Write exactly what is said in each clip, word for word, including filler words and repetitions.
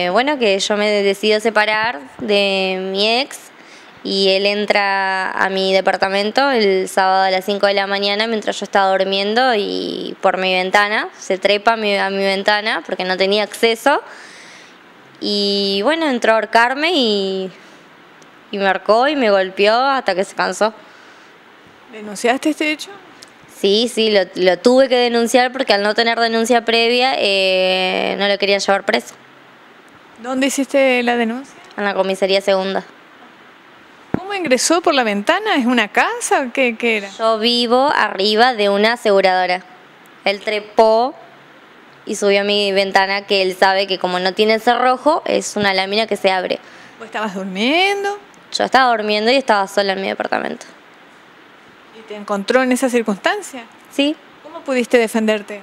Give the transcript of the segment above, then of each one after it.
Eh, bueno, que yo me decido separar de mi ex y él entra a mi departamento el sábado a las cinco de la mañana mientras yo estaba durmiendo y por mi ventana, se trepa a mi, a mi ventana porque no tenía acceso y bueno, entró a ahorcarme y, y me ahorcó y me golpeó hasta que se cansó. ¿Denunciaste este hecho? Sí, sí, lo, lo tuve que denunciar porque al no tener denuncia previa eh, no lo querían llevar preso. ¿Dónde hiciste la denuncia? En la comisaría segunda. ¿Cómo ingresó por la ventana? ¿Es una casa? ¿Qué, qué era? Yo vivo arriba de una aseguradora. Él trepó y subió a mi ventana que él sabe que como no tiene cerrojo, es una lámina que se abre. ¿Vos estabas durmiendo? Yo estaba durmiendo y estaba sola en mi departamento. ¿Y te encontró en esa circunstancia? Sí. ¿Cómo pudiste defenderte?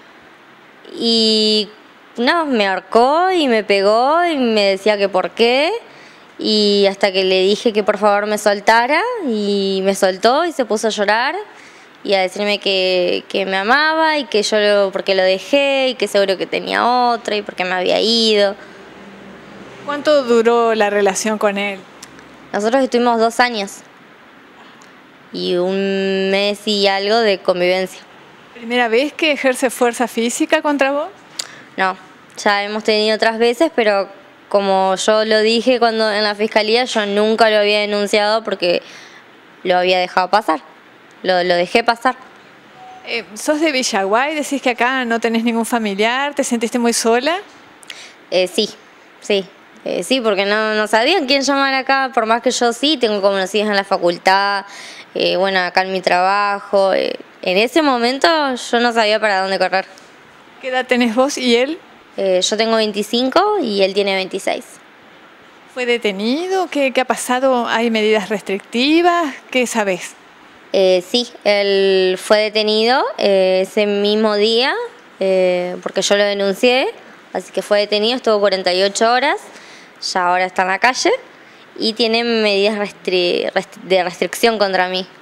Y no, me ahorcó y me pegó y me decía que por qué. Y hasta que le dije que por favor me soltara y me soltó y se puso a llorar y a decirme que, que me amaba y que yo lo, porque lo dejé y que seguro que tenía otra y porque me había ido. ¿Cuánto duró la relación con él? Nosotros estuvimos dos años y un mes y algo de convivencia. ¿Primera vez que ejerce fuerza física contra vos? No, ya hemos tenido otras veces, pero como yo lo dije cuando en la fiscalía, yo nunca lo había denunciado porque lo había dejado pasar, lo, lo dejé pasar. Eh, ¿Sos de Villaguay? ¿Decís que acá no tenés ningún familiar? ¿Te sentiste muy sola? Eh, sí, sí, eh, sí, porque no, no sabían quién llamar acá, por más que yo sí tengo conocidos en la facultad, eh, bueno, acá en mi trabajo. Eh, en ese momento yo no sabía para dónde correr. ¿Qué edad tenés vos y él? Eh, yo tengo veinticinco y él tiene veintiséis. ¿Fue detenido? ¿Qué, qué ha pasado? ¿Hay medidas restrictivas? ¿Qué sabés? Eh, sí, él fue detenido eh, ese mismo día eh, porque yo lo denuncié, así que fue detenido, estuvo cuarenta y ocho horas, ya ahora está en la calle y tiene medidas restri- rest- de restricción contra mí.